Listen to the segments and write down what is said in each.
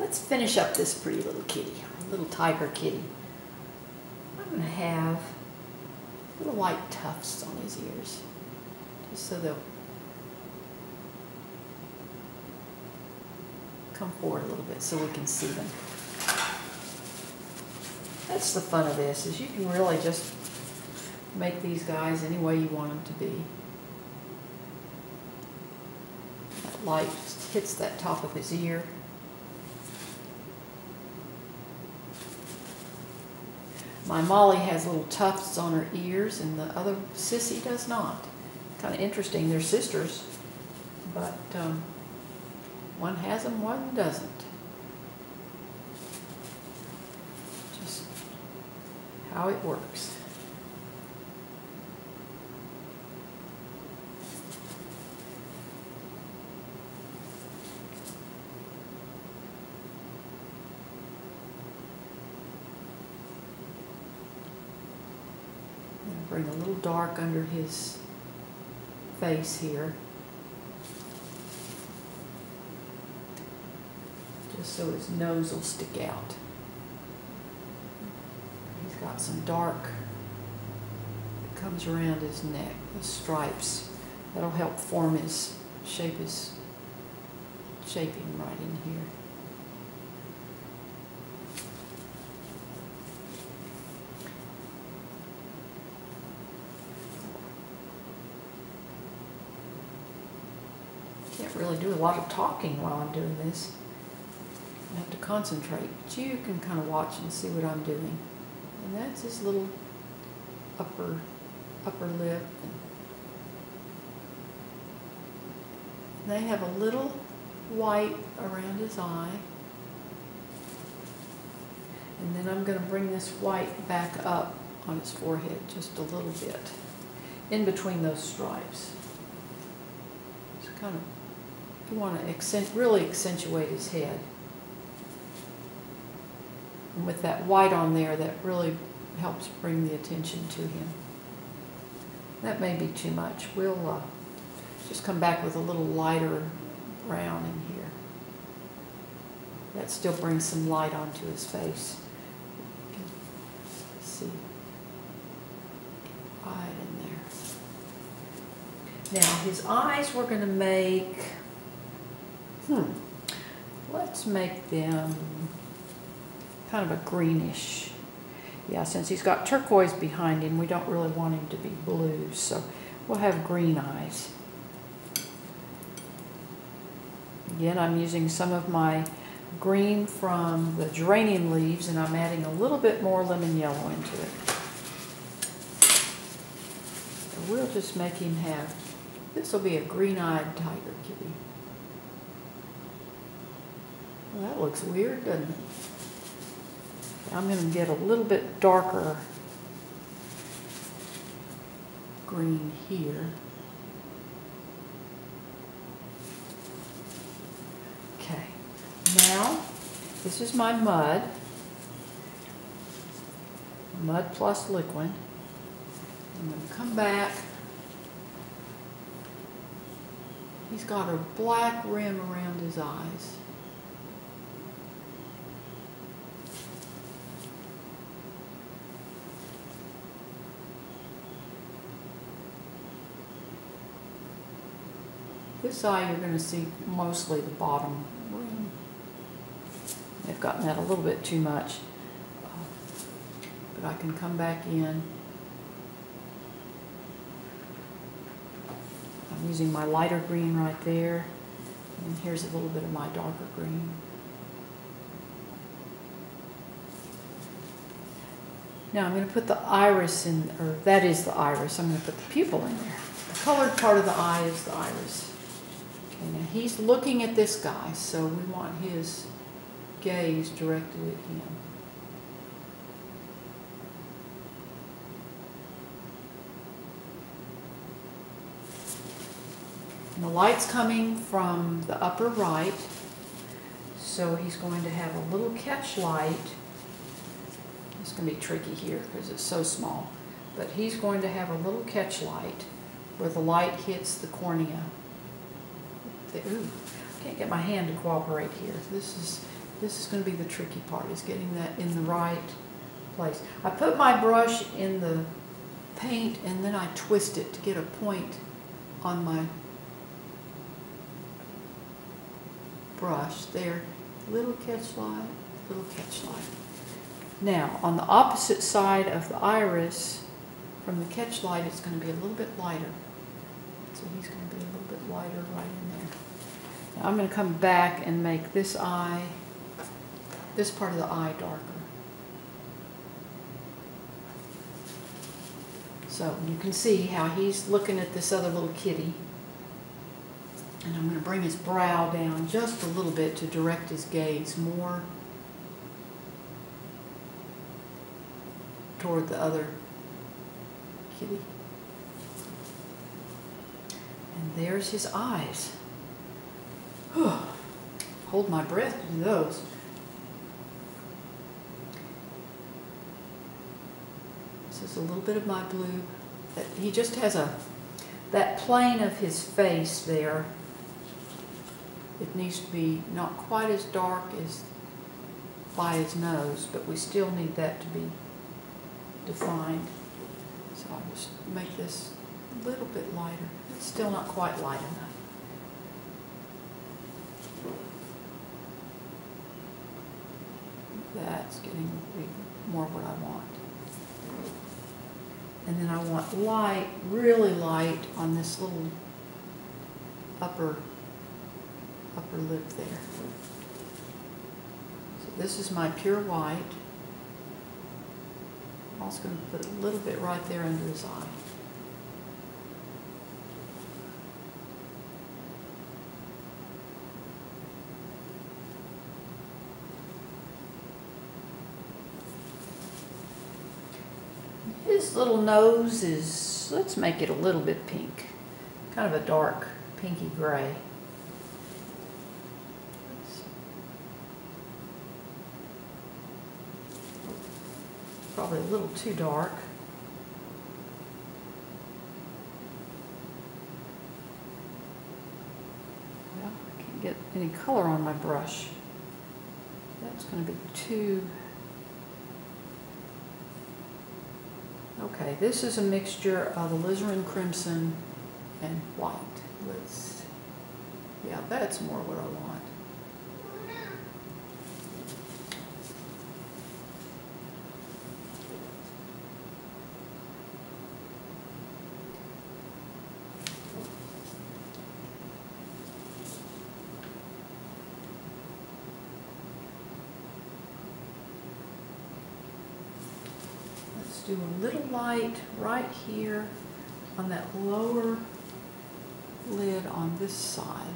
let's finish up this pretty little kitty, little tiger kitty. I'm going to have little white tufts on his ears, just so they'll come forward a little bit so we can see them. That's the fun of this, is you can really just make these guys any way you want them to be. That light just hits that top of his ear. My Molly has little tufts on her ears and the other Sissy does not. Kind of interesting, they're sisters, but one has them, one doesn't. Just how it works. Bring a little dark under his face here, just so his nose will stick out. He's got some dark that comes around his neck, the stripes. That'll help form his shaping right in here. Can't really do a lot of talking while I'm doing this. I have to concentrate, but you can kind of watch and see what I'm doing. And that's his little upper lip. And they have a little white around his eye. And then I'm going to bring this white back up on his forehead just a little bit, in between those stripes. Just kind of, you want to really accentuate his head. And with that white on there, that really helps bring the attention to him. That may be too much. We'll just come back with a little lighter brown in here. That still brings some light onto his face. You can see right in there. Now his eyes we're going to make, let's make them kind of a greenish. Yeah, since he's got turquoise behind him, we don't really want him to be blue, so we'll have green eyes. Again, I'm using some of my green from the geranium leaves, and I'm adding a little bit more lemon yellow into it. So we'll just make him have, this will be a green-eyed tiger kitty. Well, that looks weird, doesn't it? I'm going to get a little bit darker green here. Okay, now this is my mud plus liquid. I'm going to come back. He's got a black rim around his eyes. This eye you're going to see mostly the bottom rim. They've gotten that a little bit too much, but I can come back in. I'm using my lighter green right there, and here's a little bit of my darker green. Now I'm going to put the iris in, or that is the iris. I'm going to put the pupil in there. The colored part of the eye is the iris. Okay, now he's looking at this guy, so we want his gaze directed at him. And the light's coming from the upper right, so he's going to have a little catch light. It's going to be tricky here because it's so small, but he's going to have a little catch light where the light hits the cornea. Ooh, I can't get my hand to cooperate here. This is This is going to be the tricky part, is getting that in the right place. I put my brush in the paint and then I twist it to get a point on my brush. There, little catch light, little catch light. Now, on the opposite side of the iris, from the catch light, it's going to be a little bit lighter. So he's going to be a little bit lighter right in there. Now I'm going to come back and make this eye, this part of the eye darker. So you can see how he's looking at this other little kitty. And I'm going to bring his brow down just a little bit to direct his gaze more toward the other kitty. And there's his eyes. Hold my breath to do those. This is a little bit of my blue. He just has that plane of his face there. It needs to be not quite as dark as by his nose, but we still need that to be defined. So I'll just make this a little bit lighter. It's still not quite light enough. That's getting more what I want. And then I want light, really light on this little upper lip there. So this is my pure white. I'm also going to put a little bit right there under his eye. His little nose is, let's make it a little bit pink. Kind of a dark pinky gray. Probably a little too dark. Well, I can't get any color on my brush. That's going to be too... Okay, this is a mixture of alizarin crimson and white. Yeah, that's more what I want. Do a little light right here on that lower lid on this side.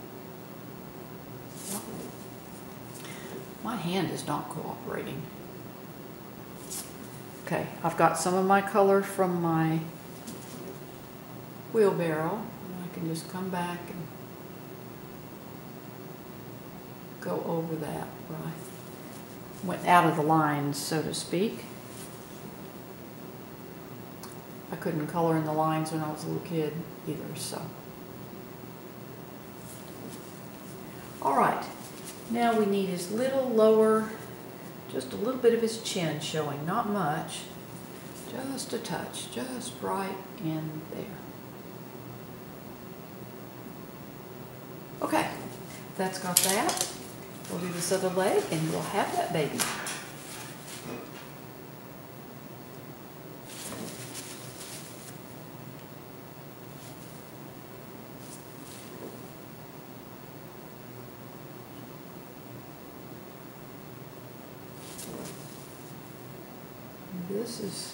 My hand is not cooperating. Okay, I've got some of my color from my wheelbarrow, and I can just come back and go over that where I went out of the lines, so to speak. I couldn't color in the lines when I was a little kid either, so. All right, now we need his little lower, just a little bit of his chin showing, not much, just a touch, just right in there. Okay, that's got that. We'll do this other leg and we'll have that baby. This is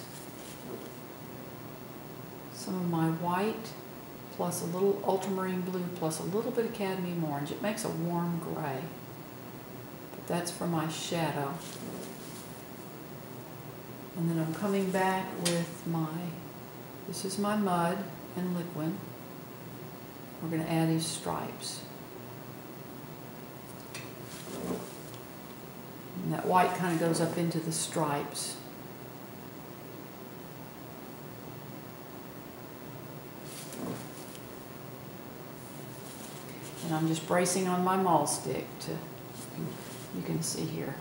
some of my white plus a little ultramarine blue plus a little bit of cadmium orange. It makes a warm gray, but that's for my shadow. And then I'm coming back with this is my mud and liquid. We're going to add these stripes. And that white kind of goes up into the stripes. And I'm just bracing on my maul stick to You can see here.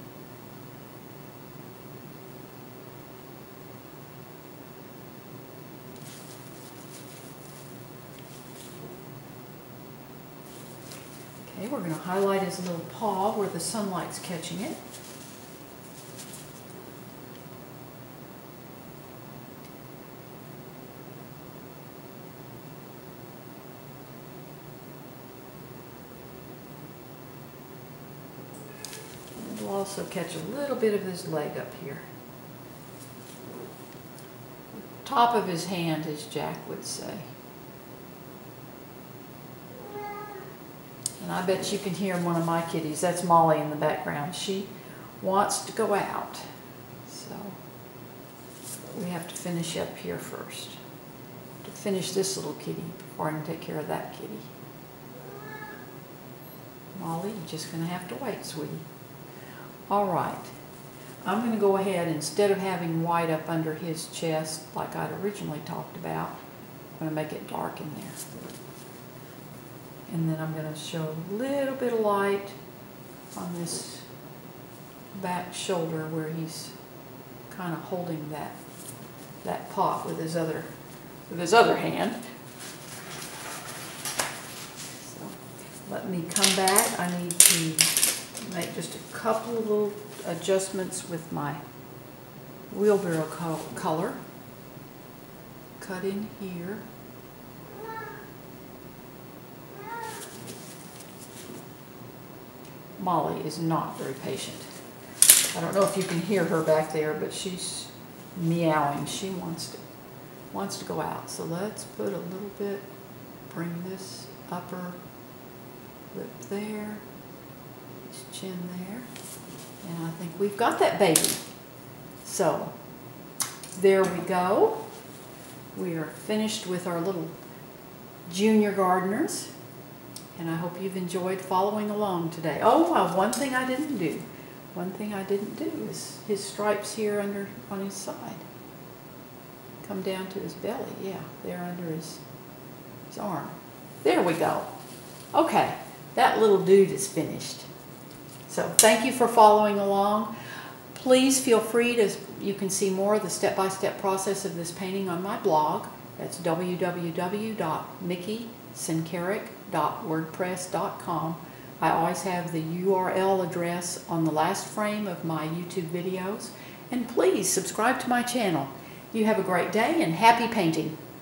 Okay, we're going to highlight his little paw where the sunlight's catching it. And we'll also catch a little bit of his leg up here. Top of his hand, as Jack would say. And I bet you can hear one of my kitties. That's Molly in the background. She wants to go out. So we have to finish up here first. To finish this little kitty before I can take care of that kitty. Molly, you're just going to have to wait, sweetie. All right. I'm going to go ahead, instead of having white up under his chest like I'd originally talked about, I'm going to make it dark in there. And then I'm going to show a little bit of light on this back shoulder where he's kind of holding that pot with his other hand. So let me come back. I need to make just a couple of little adjustments with my wheelbarrow color. Cut in here. Molly is not very patient. I don't know if you can hear her back there, but she's meowing. She wants to go out. So let's put a little bit, bring this upper lip there, his chin there, and I think we've got that baby. So there we go. We are finished with our little junior gardeners. And I hope you've enjoyed following along today. Oh, one thing I didn't do. One thing I didn't do is his stripes here under on his side. Come down to his belly. Yeah, there under his arm. There we go. Okay, that little dude is finished. So thank you for following along. Please feel free to, you can see more of the step-by-step process of this painting on my blog. That's www.mickeysincaric.wordpress.com. I always have the URL address on the last frame of my YouTube videos. And please subscribe to my channel. You have a great day and happy painting.